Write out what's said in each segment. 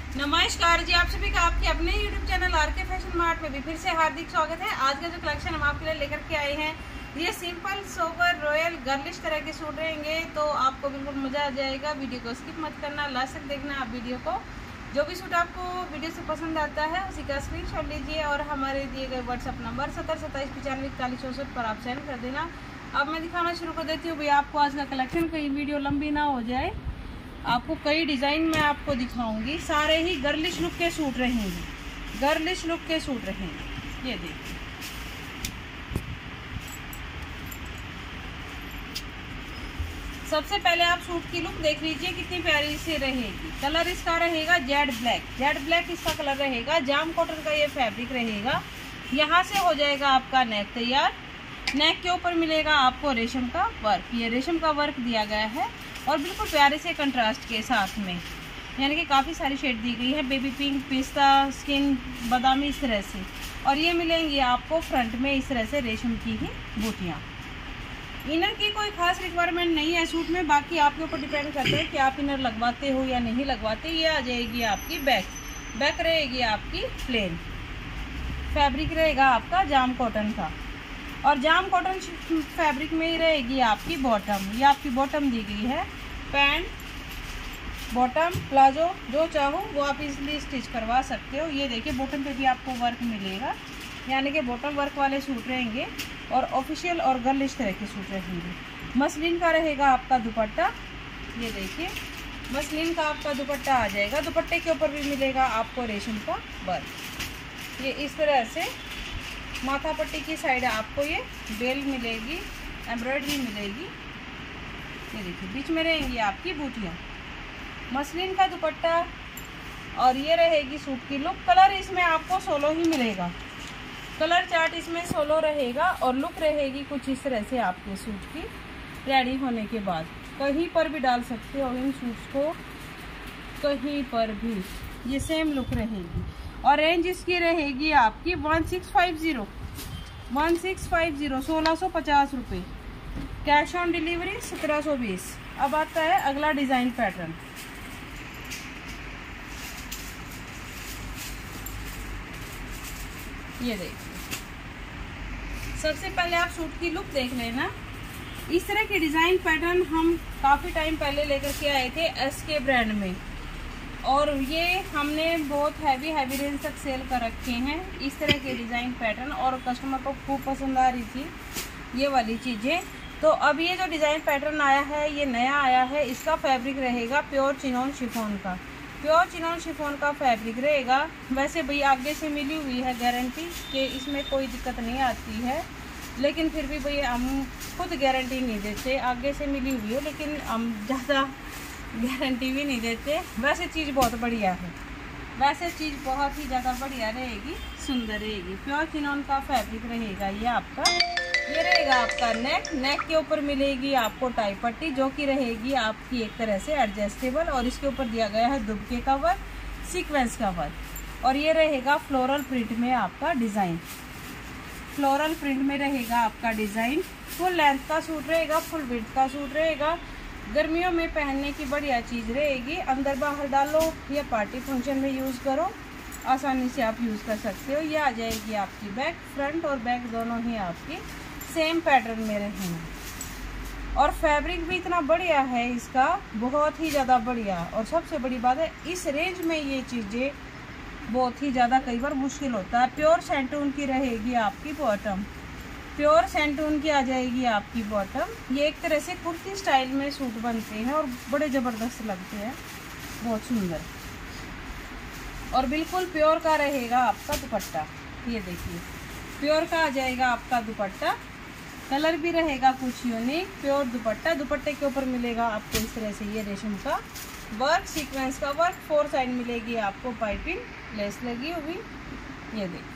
नमस्कार जी, आप सभी का आपके अपने YouTube channel RK fashion mart में भी फिर से हार्दिक स्वागत है। आज का जो कलेक्शन हम आपके लिए लेकर के आए हैं, ये सिंपल सोबर रॉयल गर्लिश तरह के सूट रहेंगे, तो आपको बिल्कुल मजा आ जाएगा। वीडियो को स्किप मत करना, लास्ट तक देखना आप वीडियो को। जो भी सूट आपको वीडियो से पसंद आता है उसी का स्क्रीनशॉट लीजिए और हमारे दिए गए व्हाट्सअप नंबर 70279541 पर आप सेंड कर देना। अब मैं दिखाना शुरू कर देती हूँ भैया आपको आज का कलेक्शन, कहीं वीडियो लंबी ना हो जाए। आपको कई डिज़ाइन में आपको दिखाऊंगी, सारे ही गर्लिश लुक के सूट रहेंगे, गर्लिश लुक के सूट रहेंगे। ये देखिए, सबसे पहले आप सूट की लुक देख लीजिए कितनी प्यारी सी रहेगी। कलर इसका रहेगा जेड ब्लैक, जेड ब्लैक इसका कलर रहेगा। जाम कॉटन का ये फैब्रिक रहेगा। यहाँ से हो जाएगा आपका नेक तैयार। नेक के ऊपर मिलेगा आपको रेशम का वर्क, ये रेशम का वर्क दिया गया है और बिल्कुल प्यारे से कंट्रास्ट के साथ में, यानी कि काफ़ी सारी शेड दी गई है, बेबी पिंक, पिस्ता, स्किन, बादामी, इस तरह से। और ये मिलेंगी आपको फ्रंट में इस तरह से रेशम की ही बूटियाँ। इनर की कोई खास रिक्वायरमेंट नहीं है सूट में, बाकी आपके ऊपर डिपेंड करता है कि आप इनर लगवाते हो या नहीं लगवाते। ये आ जाएगी आपकी बैक, बैक रहेगी आपकी प्लेन। फैब्रिक रहेगा आपका जाम कॉटन का और जाम कॉटन फैब्रिक में ही रहेगी आपकी बॉटम। ये आपकी बॉटम दी गई है। पैंट, बॉटम, प्लाजो जो चाहो वो आप इजीली स्टिच करवा सकते हो। ये देखिए बॉटम पे भी आपको वर्क मिलेगा, यानी कि बॉटम वर्क वाले सूट रहेंगे और ऑफिशियल और गर्लिश तरह के सूट रहेंगे। मसलिन का रहेगा आपका दुपट्टा। ये देखिए मसलिन का आपका दुपट्टा आ जाएगा। दुपट्टे के ऊपर भी मिलेगा आपको रेशम का वर्क। ये इस तरह से माथा पट्टी की साइड आपको ये बेल मिलेगी, एम्ब्रॉयडरी मिलेगी। ये देखिए बीच में रहेंगी आपकी बूटियाँ। मसलिन का दुपट्टा और ये रहेगी सूट की लुक। कलर इसमें आपको 16 ही मिलेगा, कलर चार्ट इसमें 16 रहेगा और लुक रहेगी कुछ इस तरह से आपके सूट की रेडी होने के बाद। कहीं पर भी डाल सकते हो इन सूट्स को, कहीं पर भी ये सेम लुक रहेगी। और रेंज इसकी रहेगी आपकी 1650 1650 रुपये। Cash on delivery 1720। अब आता है अगला डिज़ाइन पैटर्न। ये देखिए, सबसे पहले आप सूट की लुक देख लेना। इस तरह के डिज़ाइन पैटर्न हम काफ़ी टाइम पहले लेकर के आए थे SK ब्रांड में, और ये हमने बहुत हैवी रेंज तक सेल कर रखे हैं इस तरह के डिज़ाइन पैटर्न, और कस्टमर को खूब पसंद आ रही थी ये वाली चीज़ें। तो अब ये जो डिज़ाइन पैटर्न आया है ये नया आया है। इसका फैब्रिक रहेगा प्योर चिनॉन शिफॉन का, प्योर चिनॉन शिफॉन का फैब्रिक रहेगा। वैसे भाई आगे से मिली हुई है गारंटी कि इसमें कोई दिक्कत नहीं आती है, लेकिन फिर भी भाई हम खुद गारंटी नहीं देते। आगे से मिली हुई है लेकिन हम ज़्यादा गारंटी भी नहीं देते। वैसे चीज़ बहुत बढ़िया है, वैसे चीज़ बहुत ही ज़्यादा बढ़िया रहेगी, सुंदर रहेगी। प्योर चिनॉन का फैब्रिक रहेगा ये आपका। ये रहेगा आपका नेक, नेक के ऊपर मिलेगी आपको टाई पट्टी जो कि रहेगी आपकी एक तरह से एडजस्टेबल, और इसके ऊपर दिया गया है दुबके का वर्क, सीक्वेंस का वर्क। और ये रहेगा फ्लोरल प्रिंट में आपका डिज़ाइन, फ्लोरल प्रिंट में रहेगा आपका डिज़ाइन। फुल लेंथ का सूट रहेगा, फुल विड्थ का सूट रहेगा। गर्मियों में पहनने की बढ़िया चीज़ रहेगी। अंदर बाहर डालो या पार्टी फंक्शन में यूज़ करो, आसानी से आप यूज़ कर सकते हो। ये आ जाएगी आपकी बैक, फ्रंट और बैक दोनों ही आपकी सेम पैटर्न में रहेंगे। और फैब्रिक भी इतना बढ़िया है इसका, बहुत ही ज़्यादा बढ़िया। और सबसे बड़ी बात है इस रेंज में ये चीज़ें बहुत ही ज़्यादा कई बार मुश्किल होता है। प्योर सैंटून की रहेगी आपकी बॉटम, प्योर सैंटून की आ जाएगी आपकी बॉटम। ये एक तरह से कुर्ती स्टाइल में सूट बनते हैं और बड़े ज़बरदस्त लगते हैं, बहुत सुंदर। और बिल्कुल प्योर का रहेगा आपका दुपट्टा। ये देखिए प्योर का आ जाएगा आपका दुपट्टा। कलर भी रहेगा कुछ यूनिक, प्योर दुपट्टा। दुपट्टे के ऊपर मिलेगा आपको इस तरह से ये रेशम का वर्क, सीक्वेंस का वर्क। 4 साइड मिलेगी आपको पाइपिंग, लेस लगी हुई। ये देखिए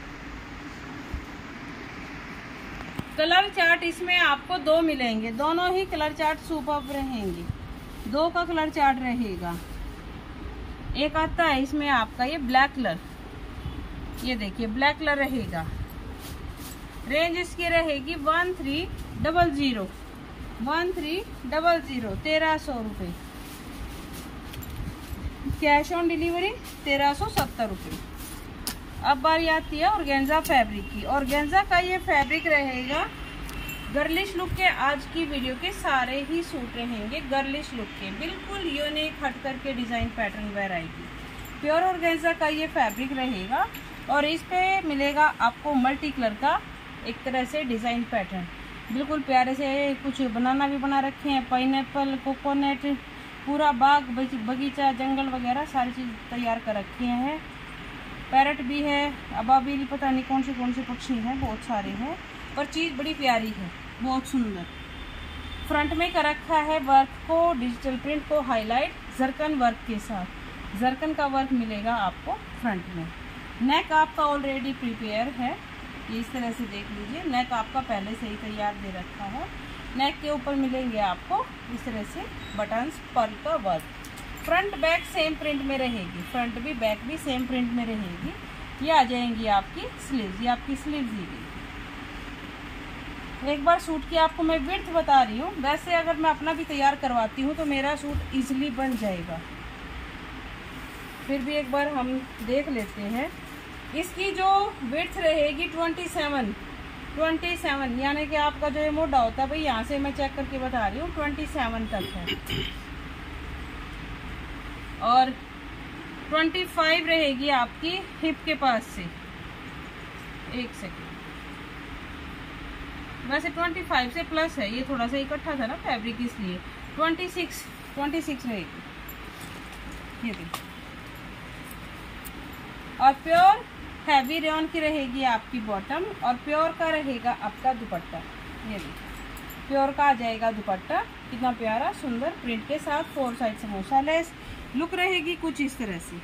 कलर चार्ट इसमें आपको 2 मिलेंगे, दोनों ही कलर चार्ट सुपर्ब रहेंगे। 2 का कलर चार्ट रहेगा। एक आता है इसमें आपका ये ब्लैक कलर, ये देखिए ब्लैक कलर रहेगा। रेंज इसकी रहेगी 1300 1300 रुपये। कैश ऑन डिलीवरी 1370 रुपये। अब बारी आती है ऑर्गेन्जा फैब्रिक की। ऑर्गेन्जा का ये फैब्रिक रहेगा गर्लिश लुक के। आज की वीडियो के सारे ही सूट रहेंगे गर्लिश लुक के, बिल्कुल यूनिक हट करके design pattern variety. Pure organza का ये फैब्रिक रहेगा और इस पे मिलेगा आपको मल्टी कलर का एक तरह से डिज़ाइन पैटर्न। बिल्कुल प्यारे से कुछ बनाना भी बना रखे हैं, पाइनएप्पल, कोकोनट, पूरा बाग बगीचा जंगल वगैरह सारी चीज़ तैयार कर रखी हैं। पैरट भी है, अबाबिल, पता नहीं कौन से पक्षी हैं, बहुत सारे हैं, पर चीज़ बड़ी प्यारी है, बहुत सुंदर। फ्रंट में कर रखा है वर्क को, डिजिटल प्रिंट को हाईलाइट जरकन वर्क के साथ। जरकन का वर्क मिलेगा आपको फ्रंट में। नेक आपका ऑलरेडी प्रिपेयर है, इस तरह से देख लीजिए। नेक आपका पहले से ही तैयार दे रखा है। नेक के ऊपर मिलेंगे आपको इस तरह से बटन्स, पर्ल का work. Front back same print में रहेगी, फ्रंट भी बैक भी सेम प्रिंट में रहेगी। ये आ जाएंगी आपकी स्लीव्स, ये आपकी स्लीव्स दी गई। एक बार सूट की आपको मैं विड्थ बता रही हूँ, वैसे अगर मैं अपना भी तैयार करवाती हूँ तो मेरा सूट इजीली बन जाएगा। फिर भी एक बार हम देख लेते हैं। इसकी जो विड्थ रहेगी 27 यानी कि आपका जो ये मोटा होता है, भाई यहाँ से मैं चेक करके बता रही हूँ 27 तक है। और 25 रहेगी आपकी हिप के पास से। एक सेकेंड, वैसे 25 से प्लस है, ये थोड़ा सा इकट्ठा था ना फैब्रिक, इसलिए 26 रहेगी। ये देखिए। और प्योर हैवी रेयॉन की रहेगी आपकी बॉटम और प्योर का रहेगा आपका दुपट्टा। ये देखिए, प्योर का आ जाएगा दुपट्टा, कितना प्यारा सुंदर प्रिंट के साथ। 4 साइड समोसा लेस। लुक रहेगी कुछ इस तरह से,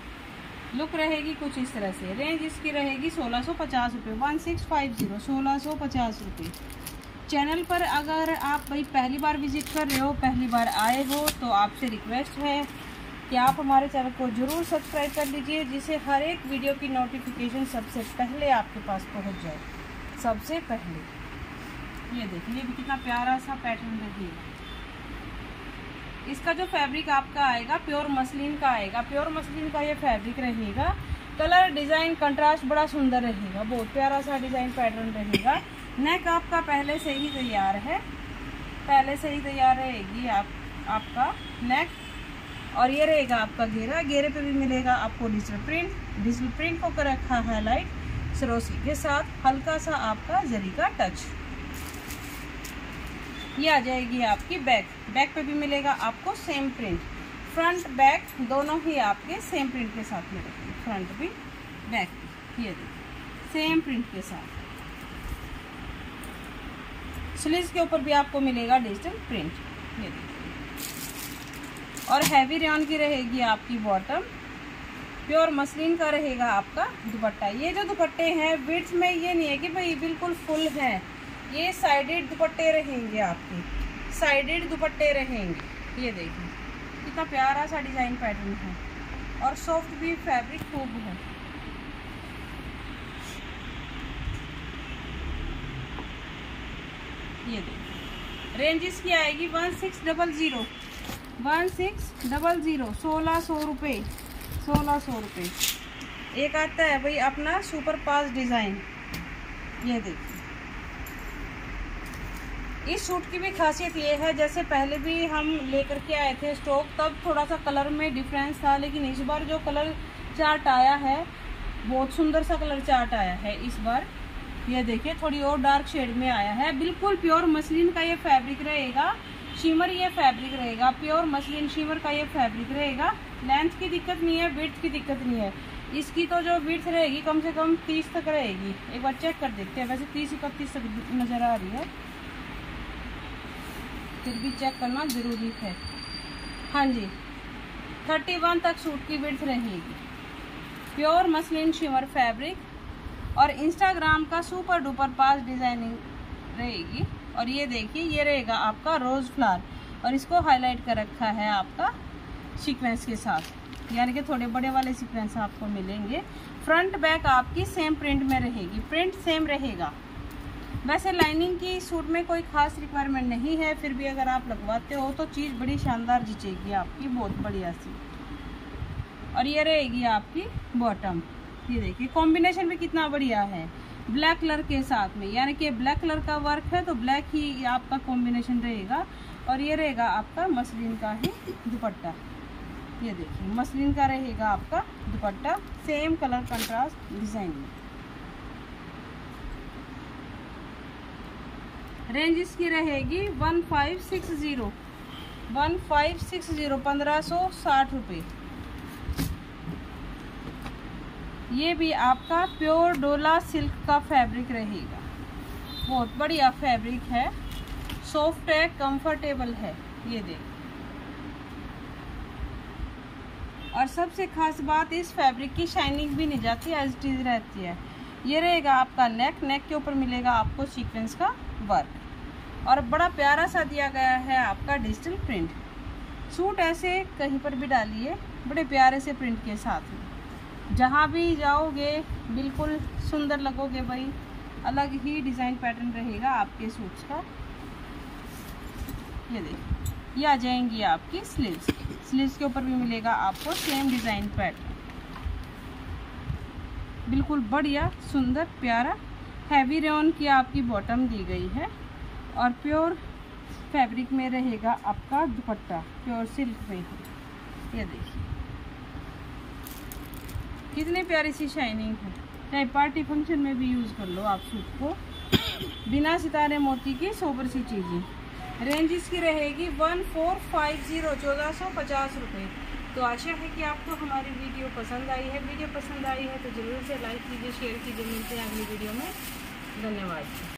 रेंज इसकी रहेगी 1650 रुपये। 1650 1650 रुपये। चैनल पर अगर आप भाई पहली बार विजिट कर रहे हो, पहली बार आए हो, तो आपसे रिक्वेस्ट है कि आप हमारे चैनल को ज़रूर सब्सक्राइब कर लीजिए, जिससे हर एक वीडियो की नोटिफिकेशन सबसे पहले आपके पास पहुंच जाए, सबसे पहले। ये देखिए, ये भी कितना प्यारा सा पैटर्न रहेगा। इसका जो फैब्रिक आपका आएगा प्योर मसलिन का आएगा, प्योर मसलिन का ये फैब्रिक रहेगा। कलर डिज़ाइन कंट्रास्ट बड़ा सुंदर रहेगा, बहुत प्यारा सा डिज़ाइन पैटर्न रहेगा। नेक आपका पहले से ही तैयार है, पहले से ही तैयार रहेगी आपका नेक। और ये रहेगा आपका घेरा, घेरे पे भी मिलेगा आपको डिजिटल प्रिंट को कर रखा है हाईलाइट सरोसी के साथ, हल्का सा आपका जरी का टच। ये आ जाएगी आपकी बैक पे भी मिलेगा आपको सेम प्रिंट। फ्रंट बैक दोनों ही आपके सेम प्रिंट के साथ मिलेंगे, फ्रंट भी बैक भी। ये देखिए, सेम प्रिंट के साथ। स्लीव्स के ऊपर भी आपको मिलेगा डिजिटल प्रिंट। ये देखिए। और हैवी रेयॉन की रहेगी आपकी बॉटम, प्योर मसलिन का रहेगा आपका दुपट्टा। ये जो दुपट्टे हैं विड्थ में ये नहीं है कि भाई बिल्कुल फुल है, ये साइडेड दुपट्टे रहेंगे आपके, साइडेड दुपट्टे रहेंगे। ये देखिए, कितना प्यारा सा डिज़ाइन पैटर्न है और सॉफ्ट भी फैब्रिक खूब है। ये देखिए, रेंज इसकी आएगी 1600 1600 रुपये। 1600 रुपये। एक आता है भाई अपना सुपर पास डिज़ाइन। ये देखिए, इस सूट की भी खासियत ये है, जैसे पहले भी हम लेकर के आए थे स्टॉक, तब थोड़ा सा कलर में डिफरेंस था, लेकिन इस बार जो कलर चार्ट आया है बहुत सुंदर सा कलर चार्ट आया है इस बार। ये देखिए, थोड़ी और डार्क शेड में आया है। बिल्कुल प्योर मसलिन का ये फैब्रिक रहेगा, शिमर ये फैब्रिक रहेगा, प्योर मसलिन शिमर का ये फैब्रिक रहेगा। लेंथ की दिक्कत नहीं है, विड्थ की दिक्कत नहीं है। इसकी तो जो विड्थ रहेगी कम से कम 30 तक रहेगी। एक बार चेक कर देखते हैं, वैसे 30-31 तक नज़र आ रही है, फिर भी चेक करना ज़रूरी है। हाँ जी, 31 तक सूट की विड्थ रहेगी। प्योर मसलिन शिमर फैब्रिक और इंस्टाग्राम का सुपर डुपर पास डिज़ाइनिंग रहेगी। और ये देखिए, ये रहेगा आपका रोज़ फ्लावर और इसको हाईलाइट कर रखा है आपका सीक्वेंस के साथ, यानी कि थोड़े बड़े वाले सीक्वेंस आपको मिलेंगे। फ्रंट बैक आपकी सेम प्रिंट में रहेगी, प्रिंट सेम रहेगा। वैसे लाइनिंग की सूट में कोई खास रिक्वायरमेंट नहीं है, फिर भी अगर आप लगवाते हो तो चीज़ बड़ी शानदार जचेगी आपकी, बहुत बढ़िया सी। और ये रहेगी आपकी बॉटम। ये देखिए कॉम्बिनेशन भी कितना बढ़िया है, ब्लैक कलर के साथ में, यानी कि ब्लैक कलर का वर्क है तो ब्लैक ही आपका कॉम्बिनेशन रहेगा। और ये रहेगा आपका मसलिन का ही दुपट्टा। ये देखिए मसलिन का रहेगा आपका दुपट्टा, सेम कलर कंट्रास्ट डिजाइन में। रेंज इसकी रहेगी 1560 1560 रुपये। ये भी आपका प्योर डोला सिल्क का फैब्रिक रहेगा, बहुत बढ़िया फैब्रिक है, सॉफ्ट है, कंफर्टेबल है। ये देखिए, और सबसे खास बात इस फैब्रिक की शाइनिंग भी नहीं जाती, एज इट इज रहती है। ये रहेगा आपका नेक, नेक के ऊपर मिलेगा आपको सीक्वेंस का वर्क और बड़ा प्यारा सा दिया गया है आपका डिजिटल प्रिंट। सूट ऐसे कहीं पर भी डालिए, बड़े प्यारे से प्रिंट के साथ में जहाँ भी जाओगे बिल्कुल सुंदर लगोगे भाई। अलग ही डिज़ाइन पैटर्न रहेगा आपके सूट्स का। ये देखिए, ये आ जाएंगी आपकी स्लीव्स, स्लीव्स के ऊपर भी मिलेगा आपको सेम डिज़ाइन पैटर्न, बिल्कुल बढ़िया सुंदर प्यारा। हैवी रेयन की आपकी बॉटम दी गई है और प्योर फैब्रिक में रहेगा आपका दुपट्टा, प्योर सिल्क में है। ये देखिए कितनी प्यारी सी शाइनिंग है, चाहे पार्टी फंक्शन में भी यूज़ कर लो आप सूट को, बिना सितारे मोती की सोबर सी चीज़ें। रेंज इसकी रहेगी 1450 1450 रुपये। तो आशा है कि आपको हमारी वीडियो पसंद आई है। वीडियो पसंद आई है तो ज़रूर से लाइक कीजिए, शेयर कीजिए। मिलते हैं अगली वीडियो में। धन्यवाद।